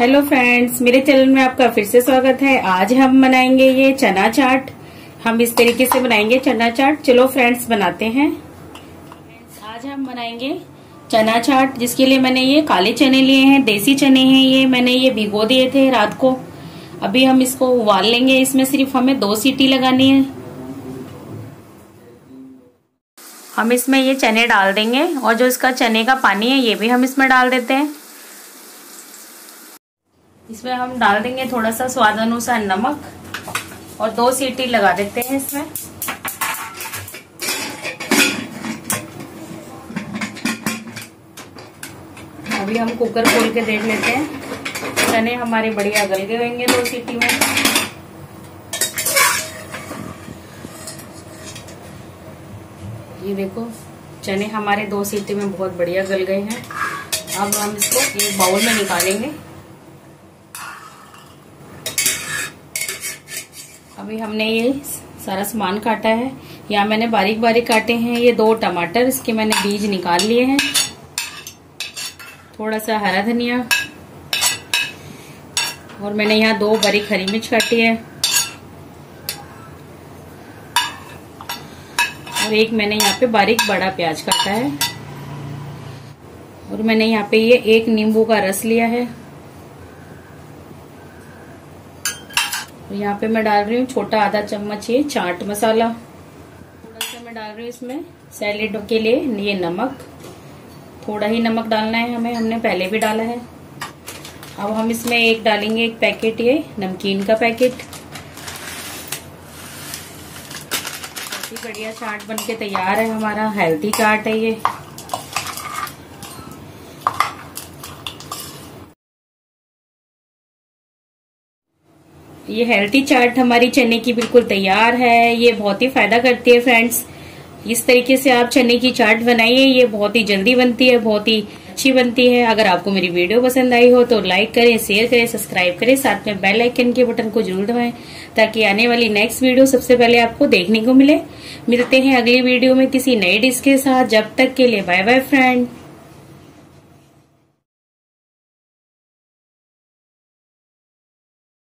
Hello friends, मेरे channel में आपका फिर से स्वागत है। आज हम बनाएंगे ये चना चाट। हम इस तरीके से बनाएंगे चना चाट। चलो फ्रेंड्स बनाते हैं। आज हम बनाएंगे चना चाट, जिसके लिए मैंने ये काले चने लिए हैं, देसी चने हैं। ये मैंने ये भिगो दिए थे रात को। अभी हम इसको उबाल लेंगे। इसमें सिर्फ हमें 2 सीटी लगानी है। हम इसमें ये चने डाल देंगे और जो इसका चने का पानी है ये भी हम इसमें डाल देते हैं। इसमें हम डाल देंगे थोड़ा सा स्वाद अनुसार नमक और 2 सीटी लगा देते हैं इसमें। अभी हम कुकर खोल के देख लेते हैं। चने हमारे बढ़िया गल गए होंगे 2 सीटी में। ये देखो, चने हमारे 2 सीटी में बहुत बढ़िया गल गए हैं। अब हम इसको एक बाउल में निकालेंगे। अभी हमने ये सारा सामान काटा है। यहाँ मैंने बारीक बारीक काटे हैं ये 2 टमाटर, इसके मैंने बीज निकाल लिए हैं। थोड़ा सा हरा धनिया और मैंने यहाँ 2 बारीक हरी मिर्च काटी है और एक मैंने यहाँ पे बारीक बड़ा प्याज काटा है और मैंने यहाँ पे ये 1 नींबू का रस लिया है। यहाँ पे मैं डाल रही हूँ छोटा आधा चम्मच ये चाट मसाला। थोड़ा सा मैं डाल रही हूँ इसमें सैलेड के लिए ये नमक। थोड़ा ही नमक डालना है हमें, हमने पहले भी डाला है। अब हम इसमें एक डालेंगे 1 पैकेट ये नमकीन का पैकेट। काफी बढ़िया चाट बनके तैयार है। हमारा हेल्थी चाट है ये। ये हेल्थी चाट हमारी चने की बिल्कुल तैयार है। ये बहुत ही फायदा करती है फ्रेंड्स। इस तरीके से आप चने की चाट बनाइए। ये बहुत ही जल्दी बनती है, बहुत ही अच्छी बनती है। अगर आपको मेरी वीडियो पसंद आई हो तो लाइक करें, शेयर करें, सब्सक्राइब करें। साथ में बेल आइकन के बटन को जरूर दबाएं ताकि आने वाली नेक्स्ट वीडियो सबसे पहले आपको देखने को मिले। मिलते हैं अगली वीडियो में किसी नई डिश के साथ। जब तक के लिए बाय बाय फ्रेंड।